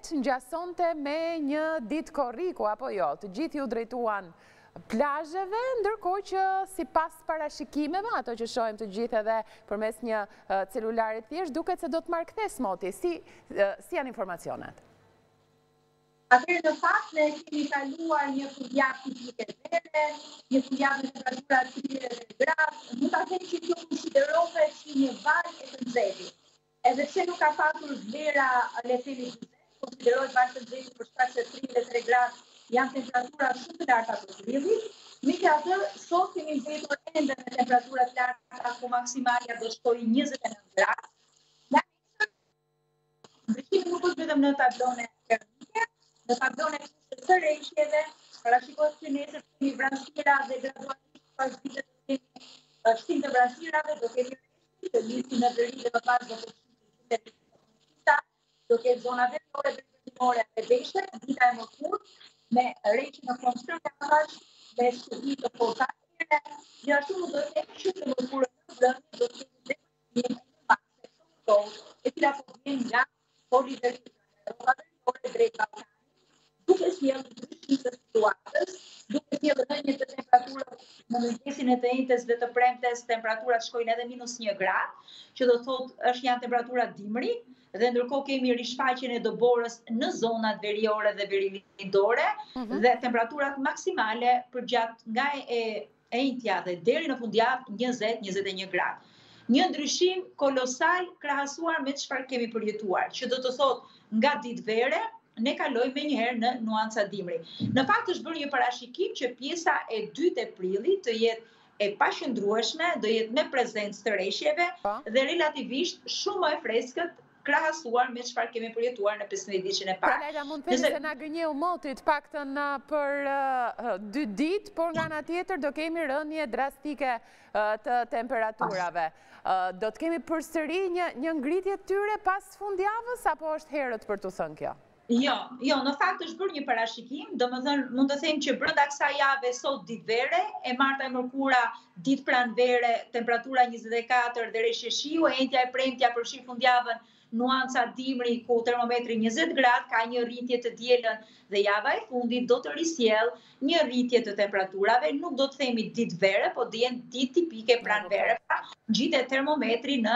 ngjasonte me një ditë korriku, apo jo? Të gjithë ju drejtuan plazheve, ndërkohë që sipas parashikimeve, ato që shohim të gjithë edhe përmes një celulari thjesht, duket se do të marrë kthes moti. Si janë informacionet? Atëherë, në fakt, ne kemi kaluar një fundjavë tipike vere, një fundjavë me temperatura 30 gradë, mund ta them që kjo konsiderohet si një valë e të nxehtë. Edhe pse nuk ka pasur vlera le të themi, konsiderohet valë të nxehtë për shkak se 33 gradë janë temperatura shumë të larta për qiellin. Megjithatë, sot kemi mbetur ende me temperatura të larta, ku maksimalja do shkojë 29 gradë. Ndryshimi nuk është vetëm në tablone termike, në tablone të rreshjeve, parashikohet që nesër kemi vranësira dhe gradualisht pas ditës kemi shtim të vranësirave, do kemi rreshje të nisin në deri dhe më pas do do ketë zona veriore dhe perëndimore e deshe, dita e mërkurë, me rreshje në fund stërkatash, me shkëdijë të forta ajre, gjithashtu do të ketë shumë të mërkurë në vlëndje, do të ketë dhe një makse të e cila po vjen nga poli dhe drejt Ballkanit, duke sjellë ndryshim të situatës, duke sjellë rënje të temperaturës në mëngjesin e të njëjtës dhe të premtes temperaturat shkojnë edhe -1 gradë, që do thotë është janë temperatura dimri, dhe ndërkohë kemi rishfaqjen e doborës në zonat veriore dhe verilindore dhe temperaturat maksimale përgjatë nga e njëjtja dhe deri në fundjavë 20-21 gradë. Një ndryshim kolosal krahasuar me çfarë kemi përjetuar, që do të thotë nga ditë vere ne kalojmë menjëherë në nuanca dimri. Në fakt është bërë një parashikim që pjesa e 2 e prillit të jetë e paqëndrueshme, do jetë me prezencë të rreshjeve dhe relativisht shumë më e freskët krahasuar me çfarë kemi përjetuar në 15 ditën e parë. Lajla, mund të themi se na gënjeu moti të paktën për 2 ditë, por nga ana tjetër do kemi rënje drastike të temperaturave. Do të kemi përsëri një ngritje të tyre pas fundjavës, apo është herët për të thënë kjo? Jo, në fakt është bërë një parashikim, domethënë mund të them që brenda kësaj jave sot ditë vere, e marta e mërkura ditë pranvere, temperatura 24 dhe rreshje shiu, e njëjtja e premtja përfshi fundjavën nuanca dimri ku termometri 20 gradë, ka një rritje të dielën dhe java e fundit do të risjell një rritje të temperaturave, nuk do të themi ditë vere, po do jenë ditë tipike pranvere, pra ngjitet termometri në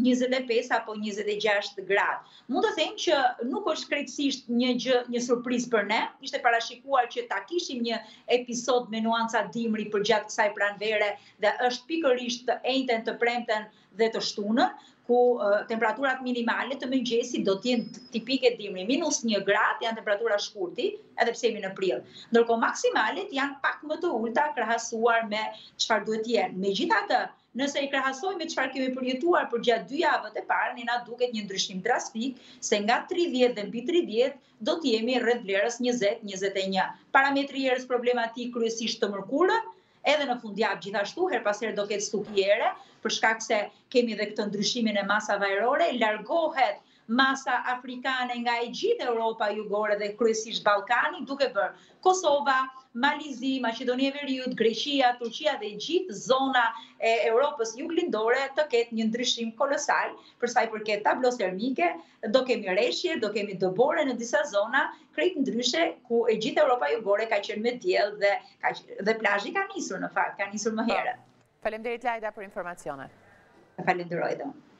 25 apo 26 gradë. Mund të them që nuk është krejtësisht një surprizë për ne, ishte parashikuar që ta kishim një episod me nuanca dimri përgjatë kësaj pranvere dhe është pikërisht të njëjtën, të premten dhe të shtunën, ku temperaturat minimale të mëngjesit do të jenë tipike dimri, -1 gradë janë temperatura shkurti, edhe pse jemi në prill. Ndërkohë maksimalet janë pak më të ulta krahasuar me çfarë duhet të jenë. Megjithatë, nëse i krahasojmë me çfarë kemi përjetuar përgjatë 2 javët e para, ne na duket një ndryshim drastik, se nga 30 dhe mbi 30 do të jemi rreth vlerës 20-21. Parametri i erës problematik kryesisht të mërkurën, edhe në fundjavë gjithashtu, her pas here do ketë stupjere, për shkak se kemi edhe këtë ndryshimin e masave ajrore, largohet masa afrikane nga e gjithë Europa jugore dhe kryesisht Ballkani, duke bërë Kosova, Malizi, Maqedonia e Veriut, Greqia, Turqia dhe gjithë zona e Europës juglindore të ketë një ndryshim kolosal për sa i përket tablos termike, do kemi rreshje, do kemi dobore në disa zona, krejt ndryshe ku e gjithë Europa jugore ka qenë me diell dhe plazhi ka nisur në fakt, ka nisur më herët. Faleminderit Lajda për informacionet. Falenderoj dhe unë.